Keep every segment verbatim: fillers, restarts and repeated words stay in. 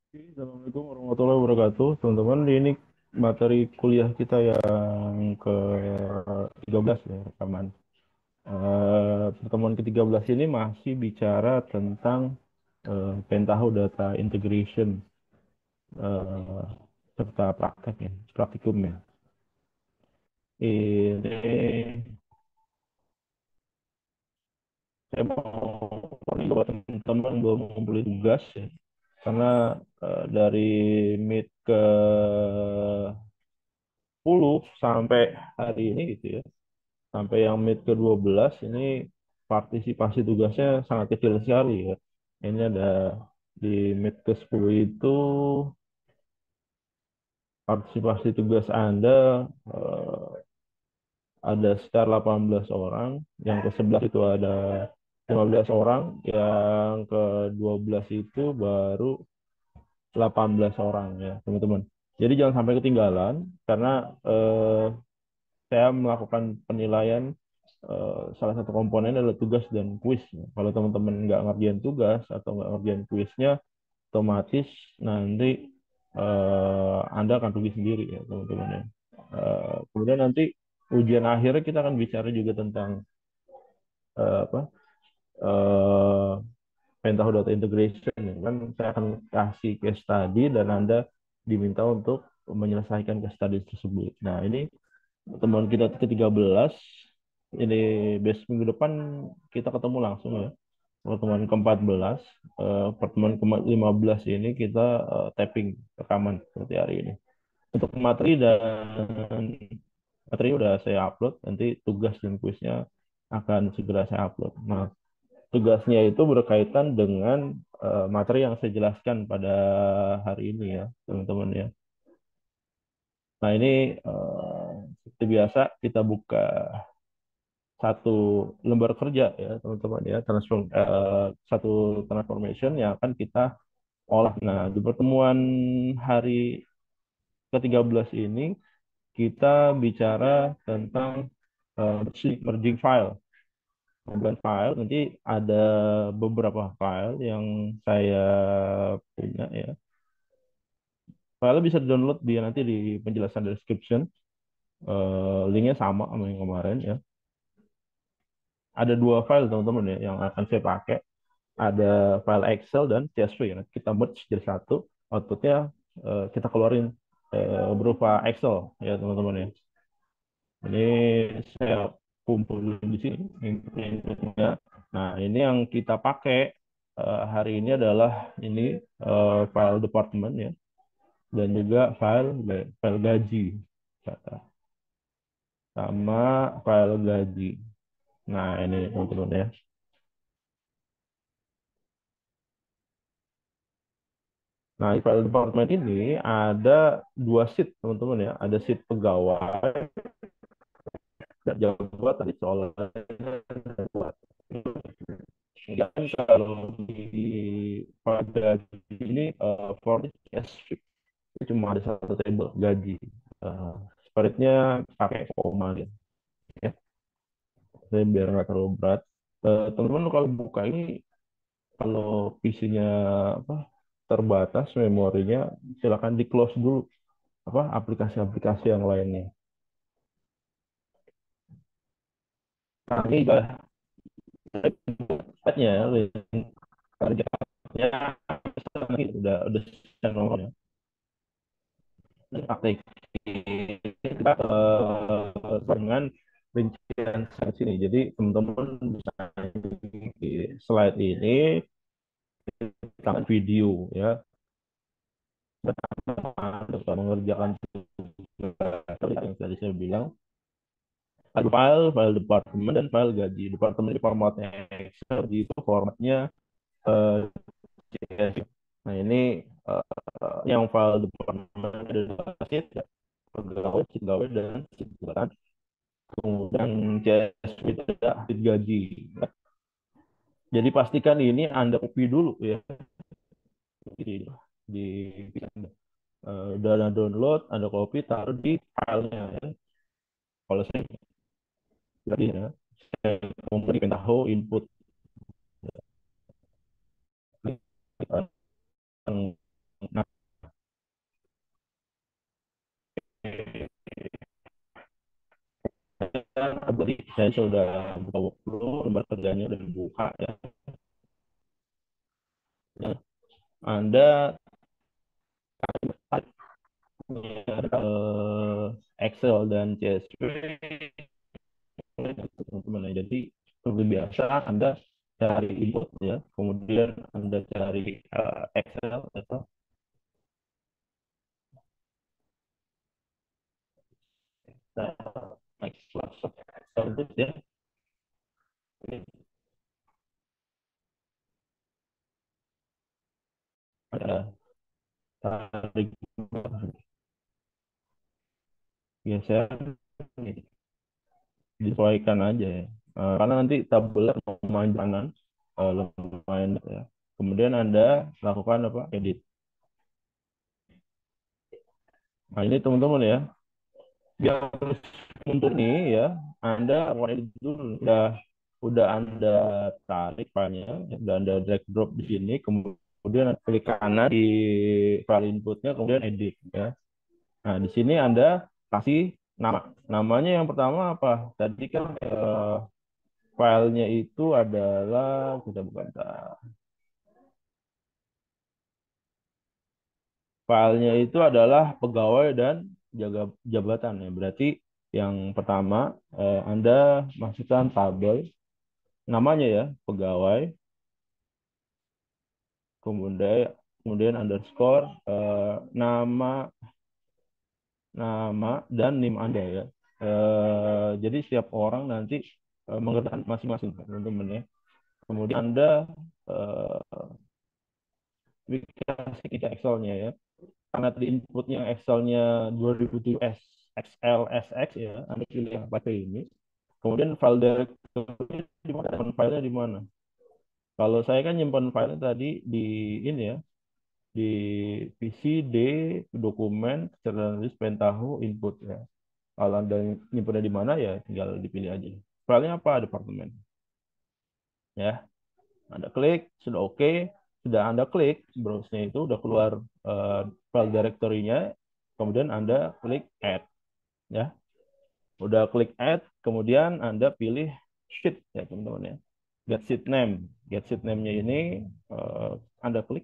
Assalamualaikum warahmatullahi wabarakatuh, teman-teman. Ini materi kuliah kita yang ke tiga belas ya, rekaman. Eh, pertemuan ke tiga belas ini masih bicara tentang eh, Pentaho Data Integration eh, serta prakteknya, praktikumnya. Ini saya mau buat teman-teman belum ngumpulin tugas ya, karena eh, dari mid ke sepuluh sampai hari ini gitu ya. Sampai yang mid ke dua belas ini partisipasi tugasnya sangat kecil sekali ya. Ini ada di mid ke sepuluh itu partisipasi tugas Anda eh, ada sekitar delapan belas orang, yang ke sebelas itu ada lima belas orang, yang ke dua belas itu baru delapan belas orang ya, teman-teman. Jadi jangan sampai ketinggalan karena eh, saya melakukan penilaian eh, salah satu komponen adalah tugas dan kuis. Kalau teman-teman nggak ngerjain tugas atau nggak ngerjain kuisnya, otomatis nanti eh, Anda akan rugi sendiri ya teman-teman ya. Eh, kemudian nanti ujian akhirnya kita akan bicara juga tentang eh, apa eh, Pentaho Data Integration ya. Kan saya akan kasih case study dan Anda diminta untuk menyelesaikan case study tersebut. Nah, ini pertemuan kita ke tiga belas, ini besok minggu depan kita ketemu langsung ya. Pertemuan ke empat belas, eh, pertemuan ke lima belas ini kita eh, tapping rekaman seperti hari ini. Untuk materi dan materi udah saya upload, nanti tugas dan kuisnya akan segera saya upload. Nah, tugasnya itu berkaitan dengan eh, materi yang saya jelaskan pada hari ini ya, teman-teman ya. Nah, ini eh, seperti biasa kita buka satu lembar kerja ya teman-teman ya, transform eh, satu transformation yang akan kita olah. Nah, di pertemuan hari ke tiga belas ini kita bicara tentang eh, merging file. Pengumpulan file nanti ada beberapa file yang saya punya ya. File bisa download dia nanti di penjelasan description. Eh, linknya sama sama yang kemarin ya. Ada dua file teman-teman ya yang akan saya pakai. Ada file Excel dan C S V ya. Kita merge jadi satu, outputnya eh, kita keluarin eh, berupa Excel ya teman-teman ya. Ini saya kumpulin di sini input-inputnya. Nah, ini yang kita pakai eh, hari ini adalah ini eh, file departemen ya, dan juga file file gaji sama file gaji. Nah, ini teman-teman ya. Nah, di file departemen ini ada dua sheet teman-teman ya. Ada sheet pegawai dan jabat tadi soalnya buat. Dan kalau di pada ini uh, for spesifik itu cuma ada satu table gaji. Uh, Spreadnya pakai koma gitu ya. Jadi biar nggak terlalu berat. Uh, teman-teman kalau buka ini, kalau P C-nya apa terbatas memorinya, silakan di close dulu apa aplikasi-aplikasi yang lainnya. Nah, ini nya targetnya udah udah secara nomornya. Praktek kita eh, dengan rincian di sini. Jadi teman-teman bisa di slide ini kita video ya, untuk mengerjakan tugas yang tadi saya bilang. Ada file, file departemen dan file gaji. Departemen di formatnya Excel, gaji itu formatnya eh, C S V. Nah, ini eh, yang file departemen ada dua sheet ya, pegawai, pegawai dan sheet bulanan. Kemudian C S V itu ada sheet gaji. Jadi pastikan ini Anda copy dulu ya di di di Anda. Eh, udah ada download, Anda copy, taruh di filenya ya. Kalau saya tadi ya, saya memberikan tahu input Nah, berarti saya sudah buka workflow, lembar kerjanya sudah dibuka ya. Ya. Anda eh, Excel dan C S V teman-teman ya. Jadi seperti biasa Anda cari input ya, kemudian Anda cari eh, Excel atau Excel Excel ya. Ada tarik geser disesuaikan aja ya. Eh, karena nanti tabelnya lumayan kanan, eh, lumayan ya. Kemudian Anda lakukan apa? Edit. Nah, ini teman-teman ya. Biar untuk ini ya, Anda lakukan edit dulu. Udah udah Anda tarik filenya, udah Anda drag drop di sini, kemudian klik kanan di file inputnya, kemudian edit ya. Nah, di sini Anda kasih nama. Namanya yang pertama apa? Tadi kan eh, filenya itu adalah kita buka bentar. Filenya itu adalah pegawai dan jaga jabatan ya. Berarti yang pertama eh, Anda masukkan tabel namanya ya, pegawai, kemudian kemudian underscore eh, nama nama dan nim Anda ya. Eh, jadi setiap orang nanti eh, mengerjakan masing-masing teman-teman ya. Kemudian Anda eh, kasih kita Excel-nya ya. Karena tadi inputnya Excel-nya dua ribu tujuh S X L S X ya, Anda pilih yang pakai ini. Kemudian file directory di mana? Filenya di mana? Kalau saya kan nyimpan filenya tadi di ini ya, di P C D dokumen jurnalis Pentaho input ya. Kalau Anda nyimpannya di mana ya tinggal dipilih aja. Filenya apa? Departemen. Ya, Anda klik, sudah oke, okay. Sudah Anda klik, browse-nya itu udah keluar uh, file directory-nya, kemudian Anda klik add ya. Udah klik add, kemudian Anda pilih sheet ya teman-teman ya. Get sheet name. Get sheet name-nya ini uh, Anda klik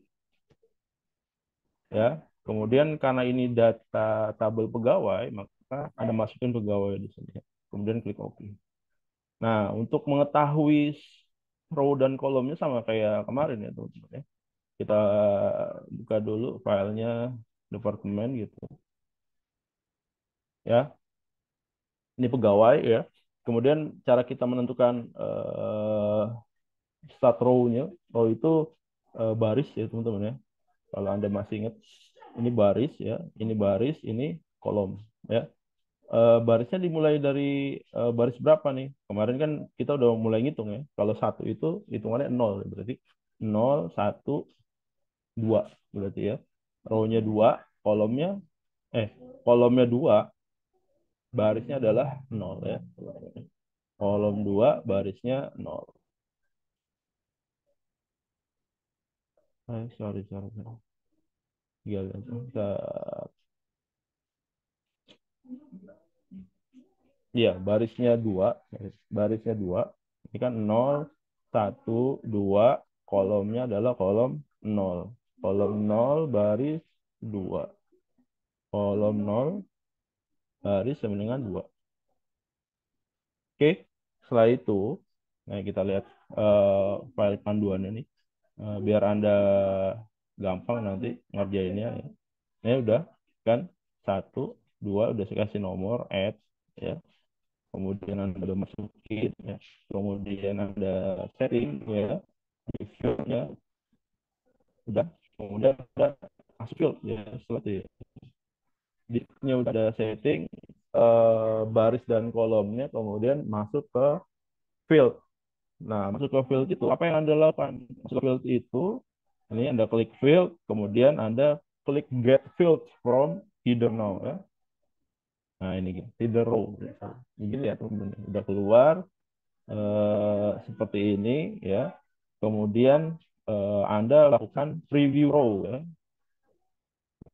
ya. Kemudian karena ini data tabel pegawai, maka Anda masukin pegawai di sini ya. Kemudian klik OK. Nah, untuk mengetahui row dan kolomnya sama kayak kemarin ya teman-teman ya. Kita buka dulu filenya departemen gitu ya. Ini pegawai ya. Kemudian cara kita menentukan eh, start row-nya, row itu eh, baris ya teman-teman ya. Kalau Anda masih ingat, ini baris ya, ini baris, ini kolom ya. Eh, barisnya dimulai dari eh, baris berapa nih? Kemarin kan kita udah mulai ngitung ya. Kalau satu itu hitungannya nol, berarti nol, satu, dua berarti ya. Row-nya dua, kolomnya eh kolomnya dua, barisnya adalah nol ya. Kolom dua, barisnya nol. Eh, sorry, sorry, sorry. Iya, kita, iya, barisnya dua, barisnya dua. Ini kan nol, satu, dua, kolomnya adalah kolom nol. Kolom nol, baris dua. Kolom nol, baris sama dengan dua. Oke, setelah itu, nah kita lihat eh, file panduannya nih. Eh, biar Anda gampang nanti ngerjainnya. Ya. Ini udah kan satu, dua udah saya kasih nomor add ya. Kemudian Anda udah masukin ya. Kemudian Anda setting ya di field-nya udah. Kemudian udah masuk field ya setelah itu ya. Di-nya udah ada setting eh, baris dan kolomnya kemudian masuk ke field. Nah, masuk ke field itu apa yang Anda lakukan? Masuk ke field itu ini Anda klik field, kemudian Anda klik get field from header now ya. Nah, ini header row. Ini ya teman-teman. Udah keluar eh, seperti ini ya. Kemudian eh, Anda lakukan preview row ya.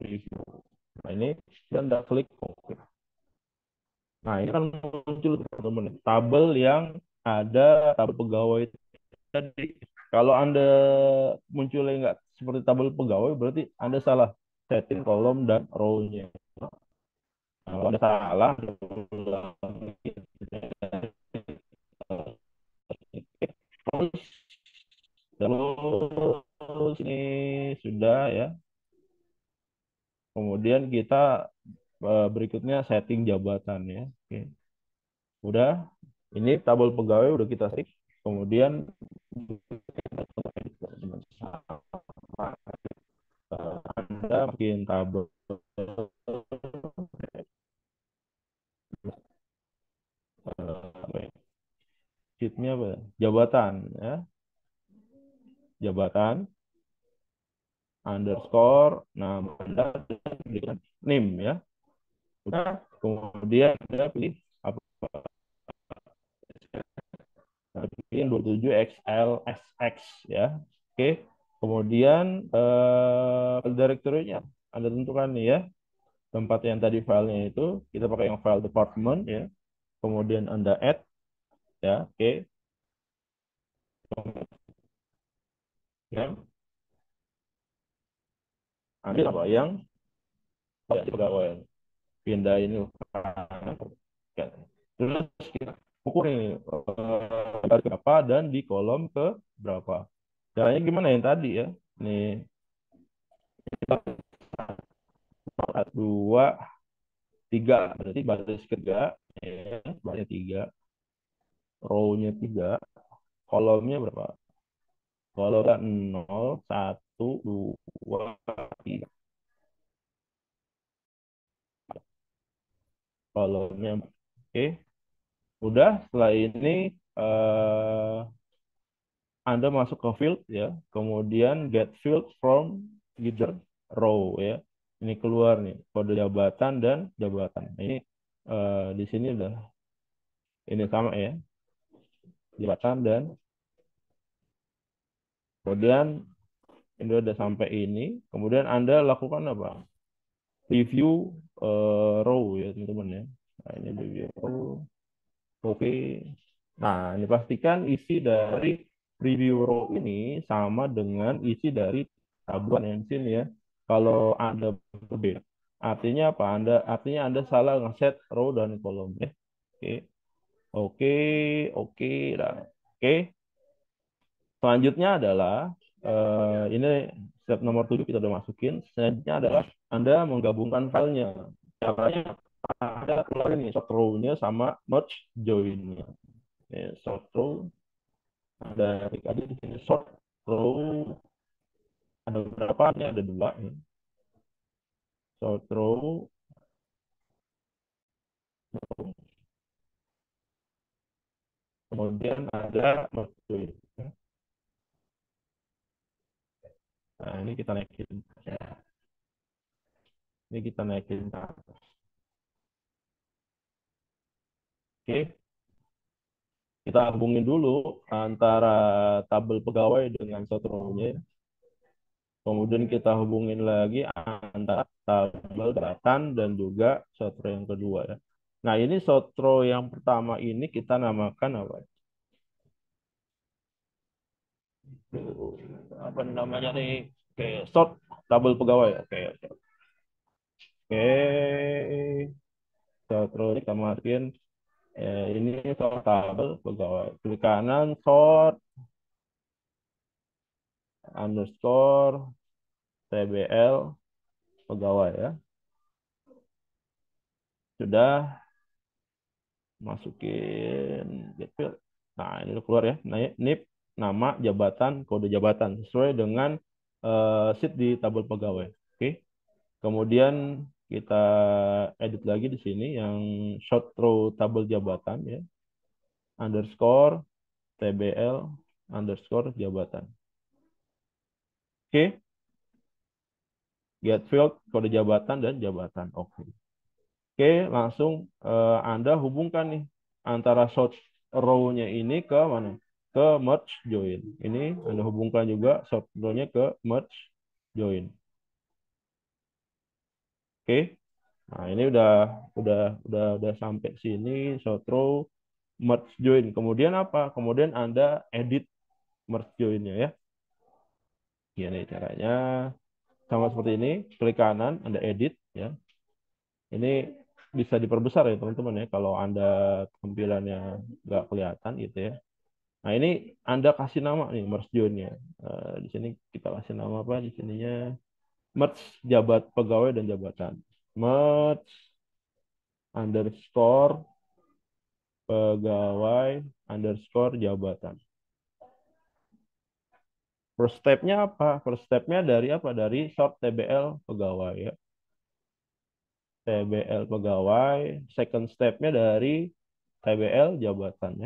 preview. Nah ini dan Anda klik oke. Nah ini kan muncul teman-teman tabel yang ada tabel pegawai tadi. Kalau Anda munculnya nggak seperti tabel pegawai, berarti Anda salah setting kolom dan row-nya. Nah, kalau Anda salah, terus ini sudah ya. Kemudian kita eh, berikutnya setting jabatan ya. Oke. Udah, ini tabel pegawai udah kita set. Kemudian Anda bikin tabel eh, sheetnya apa? Jabatan ya. Jabatan underscore nama Anda dengan name ya. Udah, kemudian Anda pilih apa? Pilih dua puluh tujuh X L S X ya. Oke. Kemudian eh, directory-nya Anda tentukan nih ya. Tempat yang tadi filenya itu kita pakai yang file department ya. Kemudian Anda add ya. Oke. Ya. Ambil apa yang pegawai pindah ini. Terus kita ukur nih eh, berapa dan di kolom ke berapa. Caranya gimana yang tadi ya? Nih dua tiga berarti baris kedua ya, barisnya tiga, row-nya tiga, kolomnya berapa? Kolomnya nol, satu, dua, tiga. Kolomnya oke. Udah setelah ini eh, Anda masuk ke field ya, kemudian get field from either row ya. Ini keluar nih kode jabatan dan jabatan. Ini eh, di sini udah ini sama ya, jabatan dan kemudian ini udah sampai ini. Kemudian Anda lakukan apa? Review eh, row ya teman-teman ya. Nah, ini review row. Oke. Nah, ini pastikan isi dari review row ini sama dengan isi dari tabungan yang sini ya. Kalau Anda berbeda, artinya apa? Anda artinya Anda salah ngeset row dan kolom ya. Oke. Oke, oke, dan oke. Selanjutnya adalah eh, ini step nomor tujuh kita udah masukin. Selanjutnya adalah Anda menggabungkan filenya. Caranya Anda keluarin nih sort row-nya sama merge join-nya. Ini sort row ada tadi di sini sort row ada berapa? Ini ada dua nih. Sort row kemudian ada merge join. Nah, ini kita naikin. Ya, ini kita naikin ke atas. Oke, kita hubungin dulu antara tabel pegawai dengan sort row-nya. Kemudian kita hubungin lagi antara tabel datan dan juga sort row yang kedua ya. Nah, ini sort row yang pertama ini kita namakan apa? Apa namanya nih? Oke, sort tabel pegawai. Oke, oke. Oke, sort row ini kita masukin eh, ini sort tabel pegawai. Klik kanan sort underscore tbl pegawai ya. Sudah masukin get field. Nah, ini udah keluar ya. Nah, ini nama jabatan, kode jabatan sesuai dengan uh, sheet di tabel pegawai. Oke. Kemudian kita edit lagi di sini yang short row tabel jabatan ya. Underscore tbl underscore jabatan. Oke. Get field, kode jabatan dan jabatan. Oke. Oke, langsung uh, Anda hubungkan nih antara short row-nya ini ke mana? Ke merge join. Ini Anda hubungkan juga short row-nya ke merge join. Oke. Nah, ini udah udah udah udah sampai sini, show throw, merge join. Kemudian apa? Kemudian Anda edit merge joinnya ya. Gini caranya. Sama seperti ini, klik kanan, Anda edit ya. Ini bisa diperbesar ya teman-teman ya kalau Anda tampilannya nggak kelihatan gitu ya. Nah, ini Anda kasih nama nih merge join-nya. Eh, di sini kita kasih nama apa di sininya? Merge jabat pegawai dan jabatan. Merge underscore pegawai underscore jabatan. First step-nya apa? First step-nya dari apa? Dari sort T B L pegawai ya. T B L pegawai. Second step-nya dari T B L jabatannya.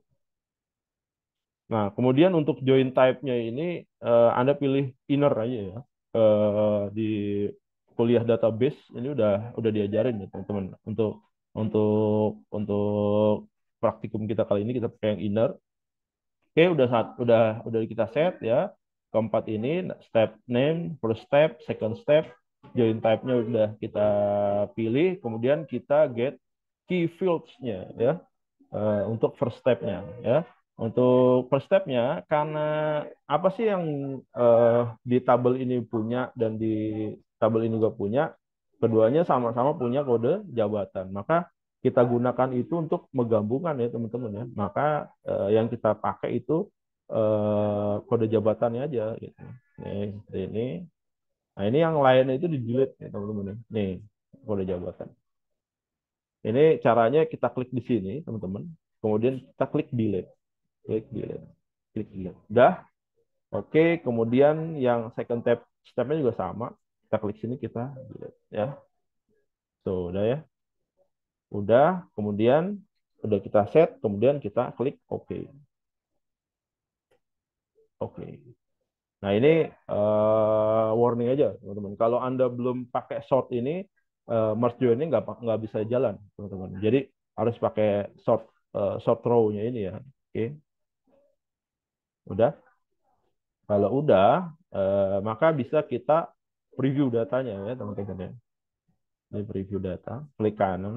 Nah, kemudian untuk join type-nya ini eh, Anda pilih inner aja ya. Eh, di kuliah database ini udah udah diajarin ya teman-teman. Untuk untuk untuk praktikum kita kali ini kita pakai yang inner. Oke, udah saat udah udah kita set ya. Keempat ini step name, first step, second step, join type-nya udah kita pilih, kemudian kita get key fields-nya ya. Eh, untuk first step-nya ya. Untuk first step-nya karena apa sih yang eh, di tabel ini punya dan di tabel ini juga punya, keduanya sama-sama punya kode jabatan. Maka kita gunakan itu untuk menggabungkan ya teman-teman ya. Maka eh, yang kita pakai itu eh, kode jabatannya aja gitu. Nih, seperti ini. Nah, ini yang lainnya itu di delete ya teman-teman ya. Nih, kode jabatan. Ini caranya kita klik di sini, teman-teman. Kemudian kita klik delete. Klik delete. Klik delete. Udah. Oke, kemudian yang second step stepnya juga sama. Kita klik sini, kita delete ya. Tuh, udah ya. Udah, kemudian udah kita set, kemudian kita klik OK. Oke. Nah, ini uh, warning aja, teman-teman. Kalau Anda belum pakai short ini, uh, merge join ini nggak nggak bisa jalan, teman-teman. Jadi harus pakai short uh, short row-nya ini ya. Oke, udah. Kalau udah, uh, maka bisa kita preview datanya ya, teman-teman ya. Ini preview data, klik kanan,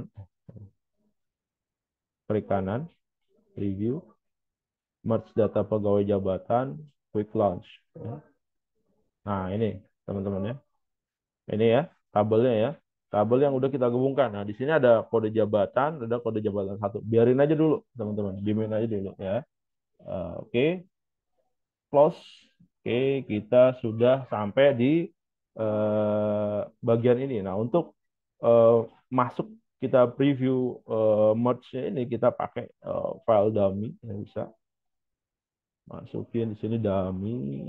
klik kanan, preview, merge data pegawai jabatan, quick launch. Ya. Nah, ini teman-teman ya. Ini ya, tabelnya ya. Tabel yang udah kita gabungkan. Nah, di sini ada kode jabatan, ada kode jabatan satu. Biarin aja dulu, teman-teman. Diemin aja dulu ya. Uh, Oke, okay. Close. Oke, okay. Kita sudah sampai di uh, bagian ini. Nah, untuk uh, masuk kita preview uh, merge-nya ini, kita pakai uh, file dummy. Ya, bisa. Masukin di sini dummy.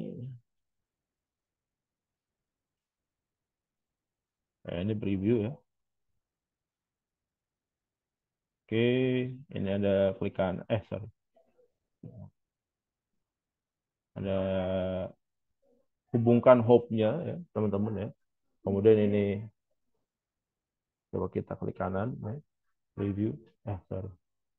Nah, ini preview ya. Oke, ini ada klikan. Eh, sorry. Ada hubungkan hope-nya ya teman-teman ya. Kemudian ini coba kita klik kanan ya. Review eh sorry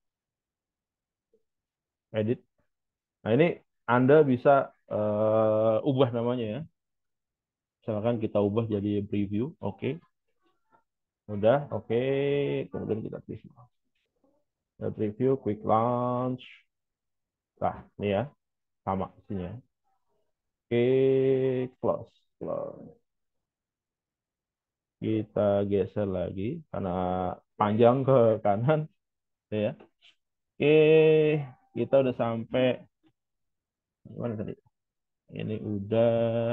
edit. Nah, ini Anda bisa uh, ubah namanya ya. Misalkan kita ubah jadi preview. Oke, okay. Udah oke, okay. Kemudian kita preview kita preview quick launch. Nah, ini ya sama sini ya. Oke, okay. Close close. Kita geser lagi karena panjang ke kanan ya. Oke, kita udah sampai mana tadi? Ini udah,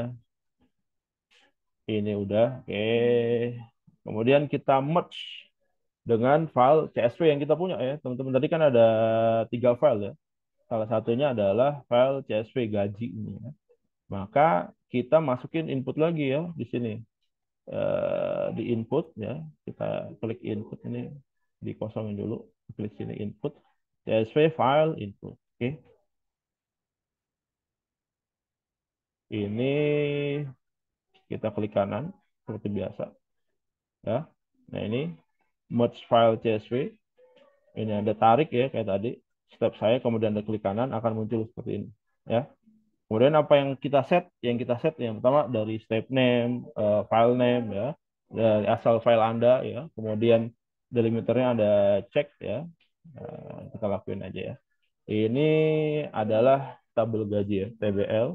ini udah. Oke. Kemudian kita merge dengan file C S V yang kita punya ya, teman-teman. Tadi kan ada tiga file ya. Salah satunya adalah file C S V gaji ini ya. Maka kita masukin input lagi ya di sini. Eh, di input ya, kita klik input ini, dikosongin dulu, klik sini input, C S V file input. Oke. Ini kita klik kanan seperti biasa ya. Nah, ini merge file C S V. Ini ada tarik ya kayak tadi. Step saya kemudian ada klik kanan akan muncul seperti ini ya. Kemudian apa yang kita set? Yang kita set yang pertama dari step name, uh, file name ya. dari asal file Anda ya. Kemudian delimiternya ada cek ya. Eh, kita lakuin aja ya. Ini adalah tabel gaji ya, T B L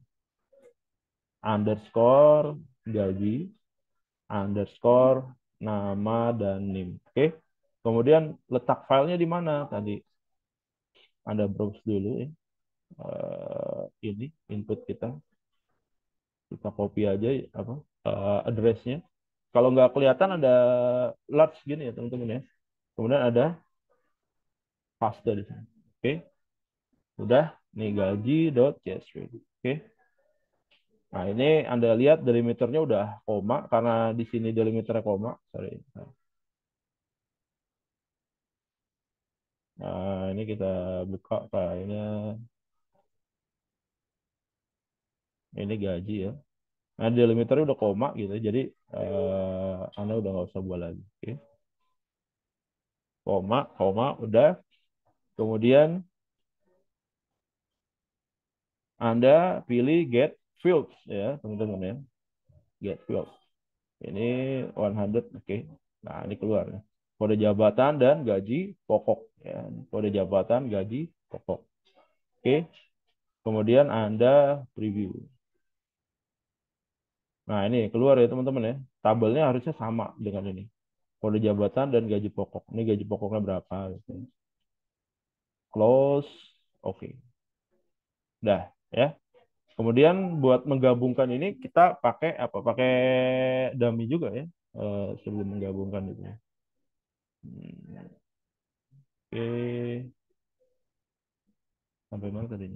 underscore gaji underscore nama dan nim. Oke. Kemudian letak filenya di mana tadi? Anda browse dulu ya. Eh, ini input kita. Kita copy aja apa eh, addressnya. Kalau nggak kelihatan ada large gini ya teman-teman ya. Kemudian ada paste di sini. Oke. Udah nih gaji.csv. Oke. Nah, ini Anda lihat delimiternya udah koma karena di sini delimiternya koma. Sorry. Nah, ini kita buka filenya. Ini gaji ya. Nah, delimiternya udah koma gitu. Jadi eh, Anda udah nggak usah buat lagi. Oke. Koma, koma, udah. Kemudian Anda pilih get fields ya, teman-teman ya. Get fields. Ini seratus, oke. Nah, ini keluar ya. Kode jabatan dan gaji pokok ya. Kode jabatan, gaji pokok. Oke. Kemudian Anda preview. Nah, ini keluar ya, teman-teman ya. Tabelnya harusnya sama dengan ini. Kode jabatan dan gaji pokok. Ini gaji pokoknya berapa gitu. Close. Oke. Dah ya. Kemudian buat menggabungkan ini kita pakai apa? Pakai dummy juga ya. Eh, sebelum menggabungkan itu. Hmm, oke. Sampai mana tadi?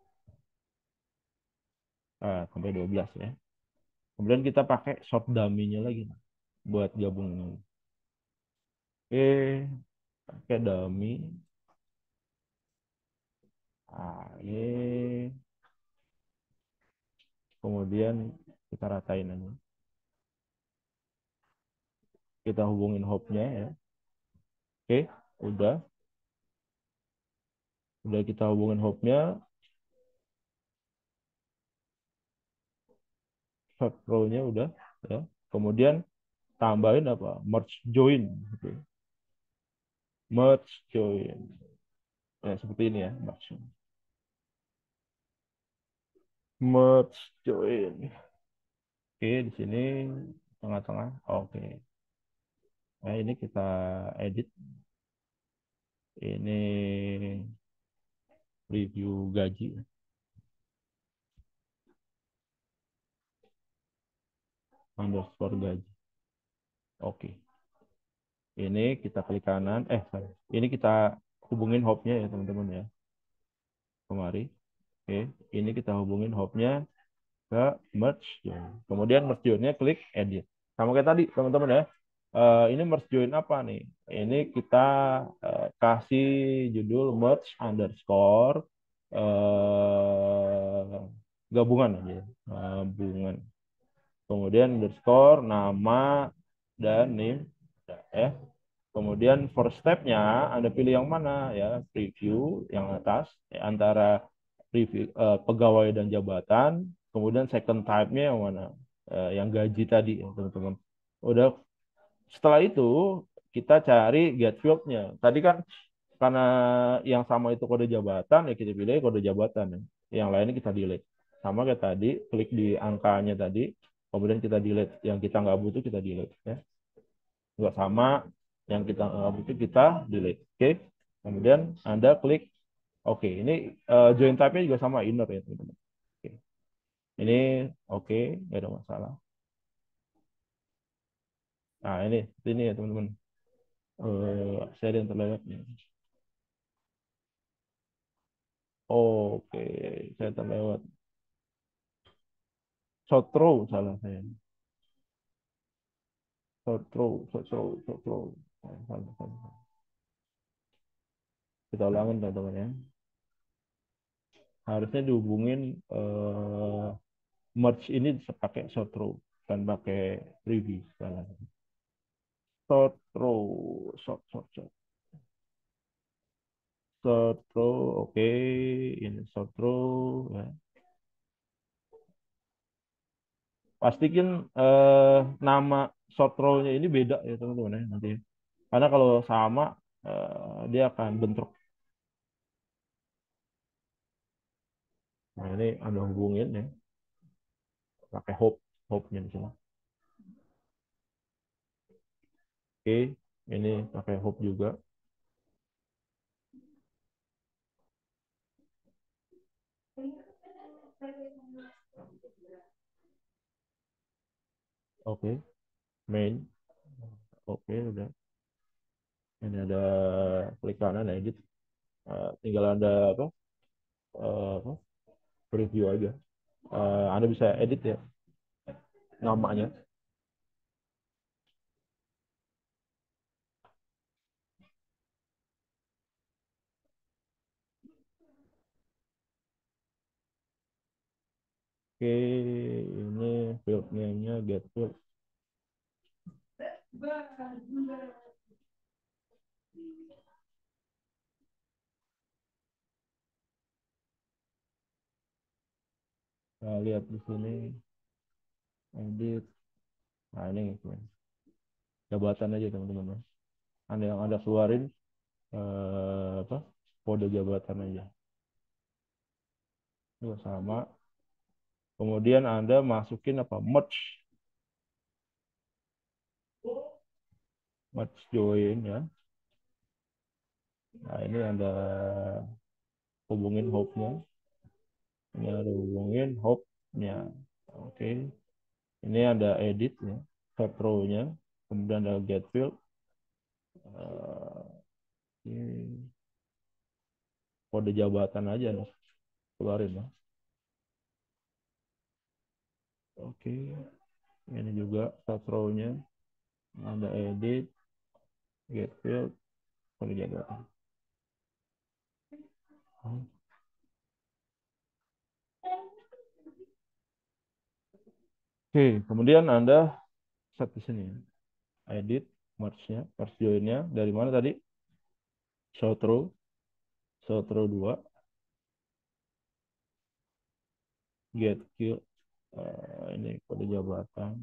Ah, sampai dua belas ya. Kemudian kita pakai short dummy-nya lagi buat gabung. Oke, pakai dummy. Ah, ini kemudian kita ratain aja. Kita hubungin hop-nya ya. Oke, udah. Udah kita hubungin hop-nya. Short row-nya udah ya. Kemudian tambahin apa? Merge join gitu. Merge join. Ya, seperti ini ya, merge. Merge join. Oke, di sini tengah-tengah. Oke. Nah, ini kita edit. Ini review gaji underscore gaji. Oke. Ini kita klik kanan. Eh, sorry. Ini kita hubungin hopnya ya teman-teman ya. Kemari. Oke. Ini kita hubungin hopnya ke merge join. Kemudian merge joinnya klik edit. Sama kayak tadi teman-teman ya. Eh, ini merge join apa nih? Ini kita eh, kasih judul merge underscore eh, gabungan aja. Gabungan. Kemudian underscore nama dan name ya. Kemudian first step-nya Anda pilih yang mana ya, preview yang atas ya, antara preview eh, pegawai dan jabatan. Kemudian second type-nya yang mana? Eh, yang gaji tadi ya, teman-teman. Udah setelah itu kita cari get field-nya. Tadi kan karena yang sama itu kode jabatan ya kita pilih kode jabatan ya. Yang lainnya kita delete. Sama kayak tadi, klik di angkanya tadi, kemudian kita delete. Yang kita nggak butuh kita delete ya. Nggak sama, yang kita nggak butuh kita delete. Oke. Kemudian Anda klik oke. Ini uh, join type-nya juga sama inner ya teman-teman. Oke. Ini oke, nggak ada masalah. Nah ini, ini ya teman-teman. Uh, saya ada yang terlewat nih. Oke, saya terlewat. Sotro salah saya. Sotro, sotro, sotro. Salah, salah, salah. Kita ulangin teman-teman ya. Harusnya dihubungin uh, merge ini pakai sotro dan pakai preview. Salah. Sotro, sot, sot, sot. Sotro, oke. Ini sotro. Ya. pastiin eh, nama short row-nya ini beda ya teman-teman ya nanti. Karena kalau sama eh, dia akan bentrok. Nah ini ada hubungin ya, pakai hop hopnya di sini. Oke, ini pakai hop juga. Oke, main. Oke, udah. Ini ada klik kanan edit. Eh, tinggal ada apa? Eh, apa? Preview aja. Eh, Anda bisa edit ya namanya. Oke, ini field name-nya get field. Nah, lihat di sini edit. Nah, ini jabatan aja teman-teman. Anda yang Anda keluarin eh, apa? Kode jabatan aja. Itu sama. Kemudian Anda masukin apa? Merge. Merge join ya. Nah, ini ada hubungin hop-nya. Ini ada hubungin hop-nya. Oke. Ini ada edit ya. Third row-nya. Kemudian ada get field. Eh, ini kode jabatan aja nih. Keluarin ya. Oke. Ini juga third row-nya. Ada edit. Get field. Kode jabatan. Oke. Kemudian Anda set di sini ya. Edit. Merge-nya. Merge join-nya. Dari mana tadi? Show through. Show through dua. Get kill. Eh, ini kode jabatan.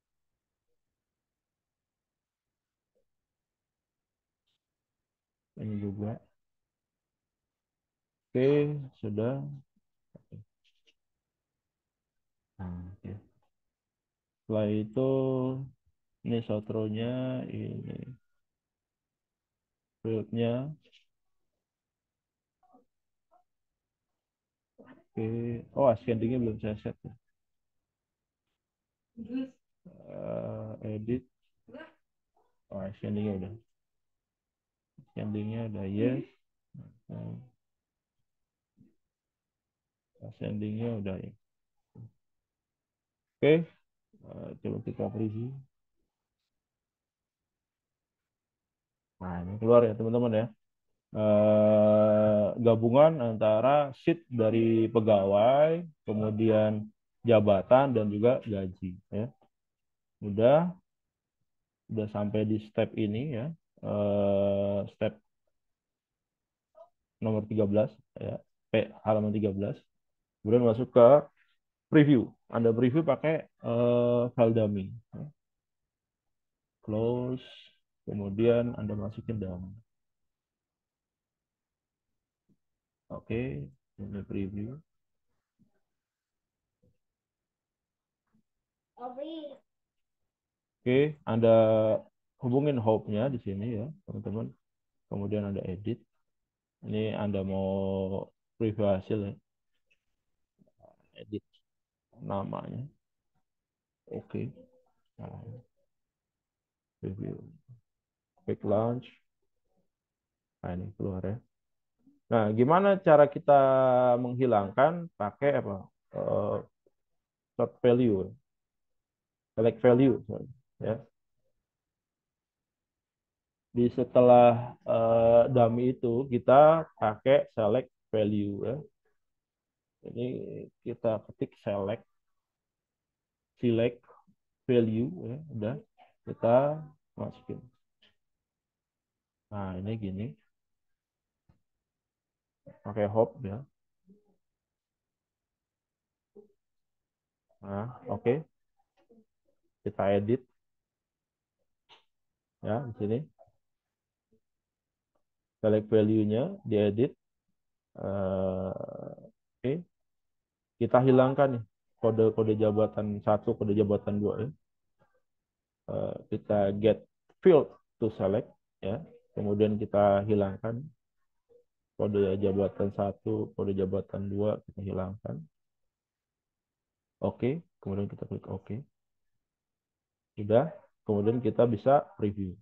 Ini juga. Oke, sudah. Nah, oke. Setelah itu, ini outro-nya, ini field-nya. Oke. Oh, ascending-nya belum saya set ya. Eh, edit. Oh, ascending-nya udah. Ascending-nya udah yes. Nah, ascending-nya udah ya. Oke, eh, coba kita preview. Nah, ini keluar ya teman-teman ya. Eh, gabungan antara sheet dari pegawai, kemudian jabatan dan juga gaji ya. Udah, udah sampai di step ini ya. Eh, step nomor tiga belas ya. P halaman tiga belas. Kemudian masuk ke preview. Anda preview pakai eh, file dummy. Ya. Close. Kemudian Anda masukin dalam. Oke, ini preview. Oke, Anda hubungin hop-nya di sini ya, teman-teman. Kemudian ada edit. Ini Anda mau preview hasil ya. Edit namanya. Oke. Nah, preview. Quick launch. Nah, ini keluar ya. Nah, gimana cara kita menghilangkan pakai apa? Uh, sort value, select value, sorry. Ya. Di setelah uh, dummy itu kita pakai select value ya. Ini kita ketik select, select value ya, udah kita masukin. Nah, ini gini, pakai hop ya. Nah, oke. Okay. kita edit ya di sini, select value-nya, diedit. Eh, Oke, kita hilangkan nih kode-kode jabatan satu, kode jabatan dua ya. Eh, kita get field to select ya. Kemudian kita hilangkan kode jabatan satu, kode jabatan dua kita hilangkan. Oke, kemudian kita klik oke. Sudah, kemudian kita bisa preview.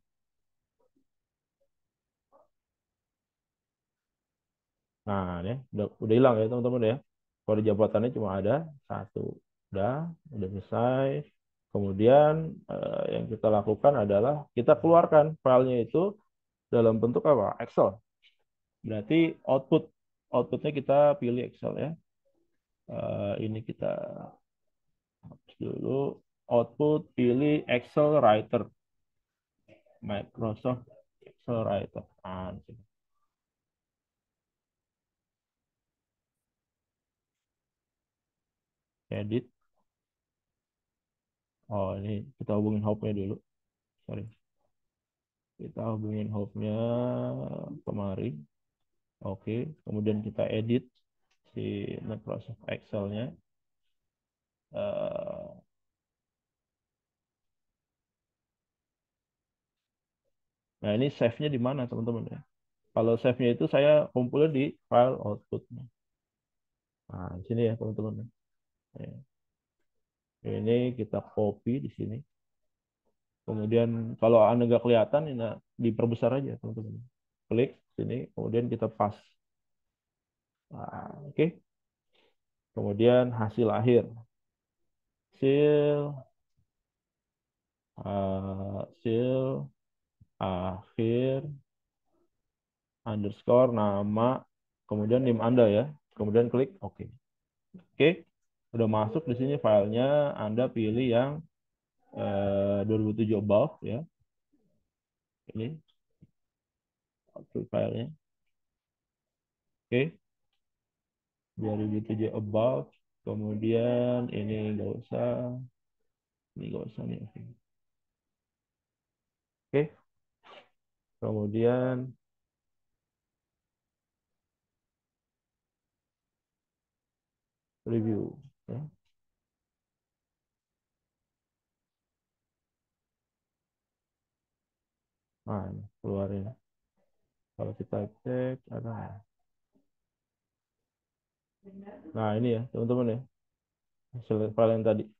Nah, ya, udah, udah hilang ya teman-teman ya. Kode jabatannya cuma ada satu. Udah, udah selesai. Kemudian eh, yang kita lakukan adalah kita keluarkan filenya itu dalam bentuk apa? Excel. Berarti output outputnya kita pilih Excel ya. Eh, ini kita hapus dulu. Output pilih Excel Writer. Microsoft Excel Writer. Nah, di sini. Edit. Oh, ini kita hubungin home-nya dulu. Sorry. Kita hubungin home-nya kemari. Oke. Kemudian kita edit si Microsoft Excel-nya. Eh, Nah, ini save-nya di mana, teman-teman ya? Kalau save-nya itu saya kumpulin di file output-nya. Nah, di sini ya, teman-teman. Ya. Ini kita copy di sini. Kemudian kalau Anda nggak kelihatan, ini diperbesar aja, teman-teman. Klik sini, kemudian kita pas. Nah, oke. Kemudian hasil akhir. Hasil, hasil akhir underscore nama, kemudian NIM Anda ya. Kemudian klik oke. Oke, udah masuk di sini filenya. Anda pilih yang eh, dua ribu tujuh above ya. Ini output filenya. Oke, dua ribu tujuh above. Kemudian ini nggak usah, ini nggak usah nih. Oke, Oke. Kemudian review. Ya. Nah, ini keluarin. Kalau kita cek ada. Nah, ini ya, teman-teman ya. Hasil file yang tadi.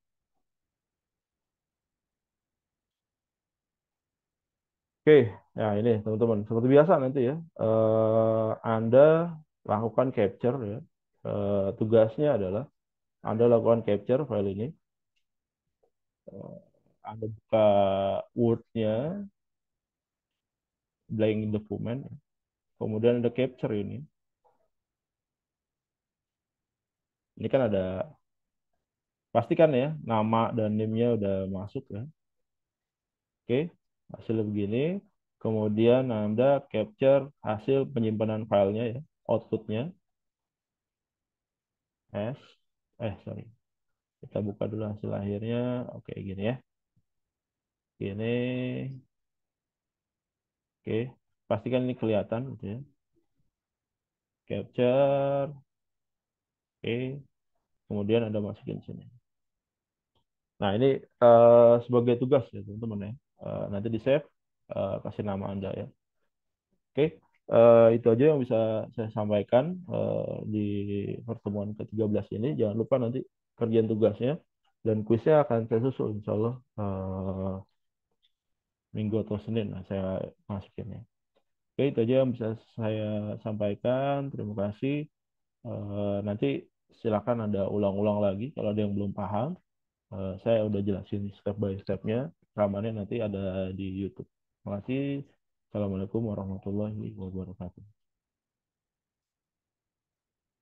Oke, ya ini teman-teman. Seperti biasa nanti ya, eh, Anda lakukan capture ya. Eh, tugasnya adalah Anda lakukan capture file ini. Eh, Anda buka Word-nya, blank document. Kemudian Anda capture ini. Ini kan ada, pastikan ya, nama dan name-nya udah masuk ya. Oke, hasilnya begini. Kemudian Anda capture hasil penyimpanan filenya ya, outputnya. S, eh sorry. Kita buka dulu hasil akhirnya. Oke, gini ya. Gini. Oke. Pastikan ini kelihatan gitu ya. Capture. Oke. Kemudian Anda masukin sini. Nah, ini eh, sebagai tugas ya, teman-teman ya. Eh, nanti di-save, eh, kasih nama Anda ya. Oke. Eh, itu aja yang bisa saya sampaikan eh, di pertemuan ke tiga belas ini. Jangan lupa nanti kerjaan tugasnya dan kuisnya akan saya susul insya Allah eh, Minggu atau Senin. Nah, saya masukin ya. Oke, itu aja yang bisa saya sampaikan. Terima kasih. Eh, nanti silakan ada ulang-ulang lagi kalau ada yang belum paham. Eh, saya udah jelasin step by stepnya. Rekamannya nanti ada di YouTube. Terima kasih. Assalamualaikum warahmatullahi wabarakatuh.